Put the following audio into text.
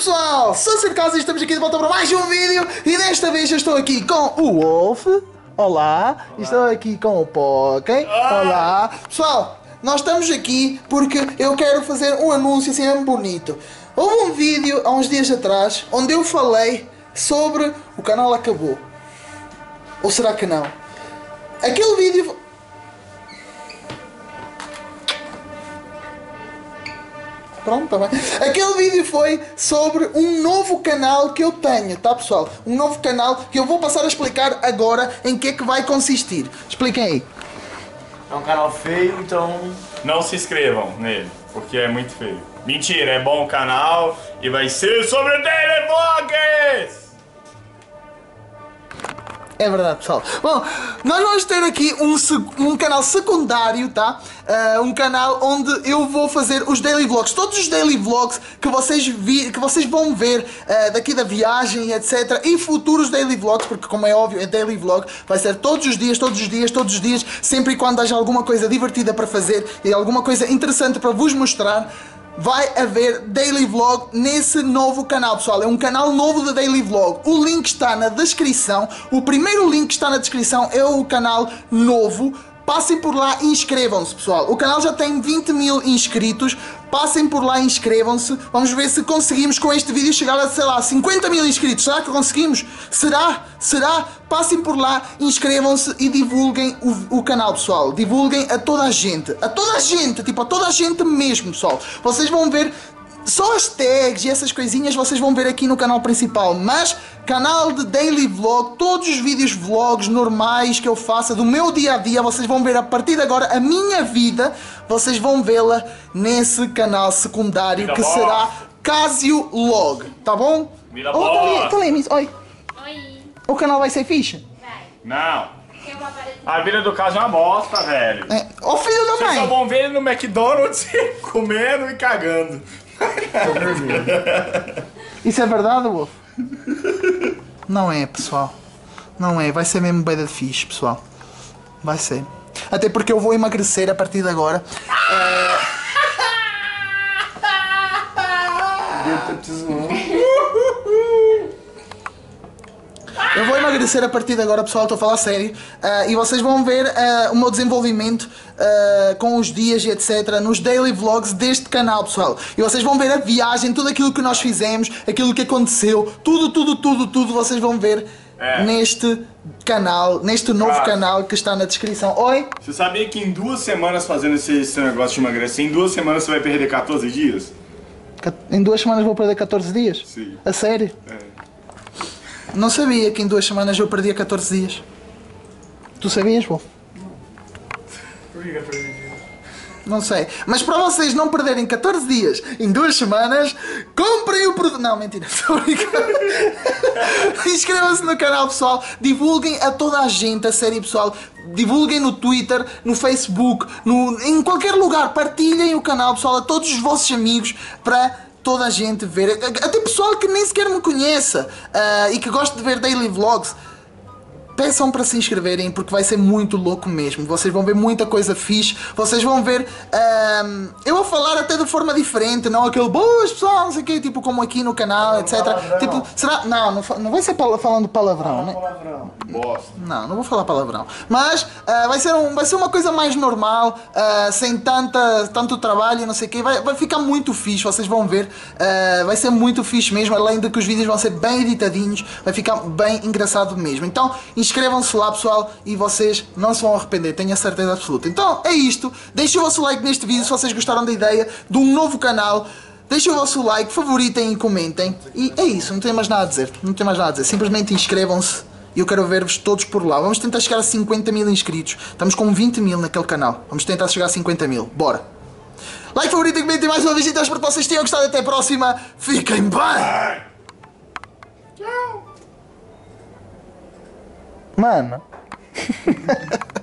pessoal, sou o Casa e estamos aqui de volta para mais um vídeo. E desta vez eu estou aqui com o Wolf. Olá. Estou aqui com o Poké. Olá. Pessoal, nós estamos aqui porque eu quero fazer um anúncio assim mesmo bonito. Houve um vídeo há uns dias atrás onde eu falei sobre o canal acabou. Ou será que não? Aquele vídeo... Pronto, tá bem. Aquele vídeo foi sobre um novo canal que eu tenho, tá pessoal? Um novo canal que eu vou passar a explicar agora em que é que vai consistir. Expliquem aí. É um canal feio, então não se inscrevam nele, porque é muito feio. Mentira, é bom o canal e vai ser sobre Daily Vlogs! É verdade, pessoal. Bom, nós vamos ter aqui um canal secundário, tá? Um canal onde eu vou fazer os daily vlogs. Todos os daily vlogs que vocês vão ver daqui da viagem, etc. E futuros daily vlogs, porque como é óbvio, é daily vlog. Vai ser todos os dias, todos os dias, todos os dias. Sempre e quando haja alguma coisa divertida para fazer e alguma coisa interessante para vos mostrar. Vai haver daily vlog nesse novo canal, pessoal. É um canal novo de daily vlog. O link está na descrição. O primeiro link que está na descrição é o canal novo. Passem por lá e inscrevam-se, pessoal. O canal já tem 20 mil inscritos. Passem por lá e inscrevam-se. Vamos ver se conseguimos com este vídeo chegar a, sei lá, 50 mil inscritos. Será que conseguimos? Será? Será? Passem por lá, inscrevam-se e divulguem o canal, pessoal. Divulguem a toda a gente. A toda a gente, tipo, a toda a gente mesmo, pessoal. Vocês vão ver... Só as tags e essas coisinhas vocês vão ver aqui no canal principal, mas canal de daily vlog, todos os vídeos vlogs normais que eu faço do meu dia a dia, vocês vão ver a partir de agora a minha vida, vocês vão vê-la nesse canal secundário que será Casio Log, tá bom? Tá ali, Miss. Oi. Oi. O canal vai ser fixe? Vai. Não. Tem uma parede. A vida do caso é uma bosta, velho. É. Ô filho da Vocês só mãe! vão ver ele no McDonald's comendo e cagando. Isso é verdade, Wolf? Não é, pessoal. Não é. Vai ser mesmo bem da fixe, pessoal. Vai ser. Até porque eu vou emagrecer a partir de agora. Eu vou emagrecer a partir de agora, pessoal, estou a falar sério. E vocês vão ver o meu desenvolvimento com os dias e etc. nos daily vlogs deste canal, pessoal. E vocês vão ver a viagem, tudo aquilo que nós fizemos, aquilo que aconteceu, tudo vocês vão ver neste canal, neste novo canal que está na descrição. Oi? Você sabia que em 2 semanas fazendo esse negócio de emagrecer, em 2 semanas você vai perder 14 dias? Em 2 semanas vou perder 14 dias? Sim. A sério? É. Não sabia que em 2 semanas eu perdia 14 dias. Tu sabias, Wolf? Por que 14 dias? Não sei. Mas para vocês não perderem 14 dias em 2 semanas, comprem o produto. Não, mentira. Estou brincando. Inscrevam-se no canal, pessoal. Divulguem a toda a gente, a série, pessoal. Divulguem no Twitter, no Facebook, em qualquer lugar. Partilhem o canal, pessoal, a todos os vossos amigos para... toda a gente ver, até pessoal que nem sequer me conheça e que gosta de ver daily vlogs, peçam para se inscreverem porque vai ser muito louco mesmo. Vocês vão ver muita coisa fixe, vocês vão ver, eu vou falar até de forma diferente, não aquele boas pessoal, não sei o quê, tipo como aqui no canal, etc. Palavrão. Tipo, será? Não vai ser falando palavrão, né? palavrão. Bosta. Não vou falar palavrão. Mas vai ser uma coisa mais normal, sem tanto trabalho e não sei o quê. Vai ficar muito fixe, vocês vão ver. Vai ser muito fixe mesmo, além de que os vídeos vão ser bem editadinhos. Vai ficar bem engraçado mesmo. Então inscrevam-se lá, pessoal, e vocês não se vão arrepender, tenho a certeza absoluta. Então é isto. Deixem o vosso like neste vídeo se vocês gostaram da ideia de um novo canal. Deixem o vosso like, favoritem e comentem. E é isso, não tenho mais nada a dizer. Não tenho mais nada a dizer. Simplesmente inscrevam-se. E eu quero ver-vos todos por lá. Vamos tentar chegar a 50 mil inscritos. Estamos com 20 mil naquele canal. Vamos tentar chegar a 50 mil. Bora. Like, favorito e comentem mais uma vez. Então espero que vocês tenham gostado. Até a próxima. Fiquem bem. Tchau. Mano.